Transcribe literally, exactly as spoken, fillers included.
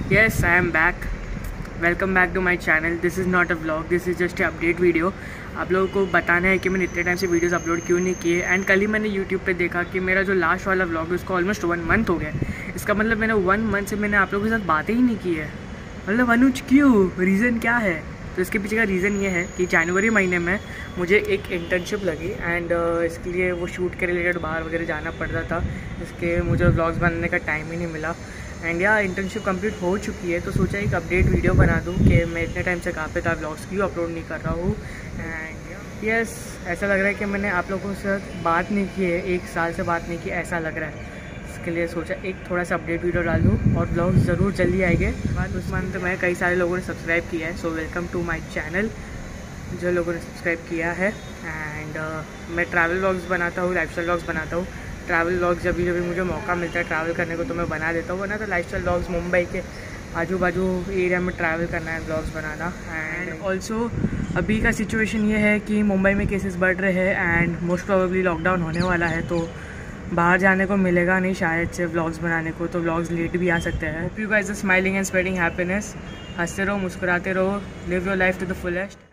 Yes, I am back. Welcome back to my channel. This is not a vlog, this is just update video. आप लोगों को बताना है कि मैंने इतने टाइम से वीडियोस अपलोड क्यों नहीं किए. एंड कल ही मैंने यूट्यूब पे देखा कि मेरा जो लास्ट वाला व्लॉग है उसको ऑलमोस्ट वन मंथ हो गया. इसका मतलब मैंने वन मंथ से मैंने आप लोगों के साथ बातें ही नहीं की है. मतलब अनुज क्यों, रीज़न क्या है? तो इसके पीछे का रीज़न ये है कि जनवरी महीने में मुझे एक इंटर्नशिप लगी एंड uh, इसके लिए वो शूट के रिलेटेड बाहर वगैरह जाना पड़ता था. इसके मुझे व्लॉग्स बनाने का टाइम ही नहीं मिला. एंड या इंटर्नशिप कंप्लीट हो चुकी है तो सोचा एक अपडेट वीडियो बना दूँ कि मैं इतने टाइम से कहाँ पे था, व्लॉग्स क्यों अपलोड नहीं कर रहा हूँ. एंड यस, ऐसा लग रहा है कि मैंने आप लोगों से बात नहीं की है, एक साल से बात नहीं की, ऐसा लग रहा है. इसके लिए सोचा एक थोड़ा सा अपडेट वीडियो डाल दूँ और ब्लॉग ज़रूर जल्दी आएंगे. बाद उस मंथ में कई सारे लोगों ने सब्सक्राइब किया है, so welcome to my channel जो लोगों ने सब्सक्राइब किया है. एंड uh, मैं ट्रैवल व्लॉग्स बनाता हूँ, लाइफस्टाइल व्लॉग्स बनाता हूँ. ट्रैवल व्लॉग्स जब भी जब भी मुझे मौका मिलता है ट्रैवल करने को तो मैं बना देता हूँ, वरना तो लाइफस्टाइल व्लॉग्स मुंबई के आजू बाजू एरिया में ट्रैवल करना है, व्लॉग्स बनाना. एंड ऑल्सो अभी का सिचुएशन ये है कि मुंबई में केसेस बढ़ रहे हैं एंड मोस्ट प्रोबेबली लॉकडाउन होने वाला है, तो बाहर जाने को मिलेगा नहीं शायद से व्लॉग्स बनाने को, तो व्लॉग्स लेट भी आ सकते हैं. Hope you guys are smiling and spreading happiness. हंसते रहो, मुस्कुराते रहो, live your life to the fullest.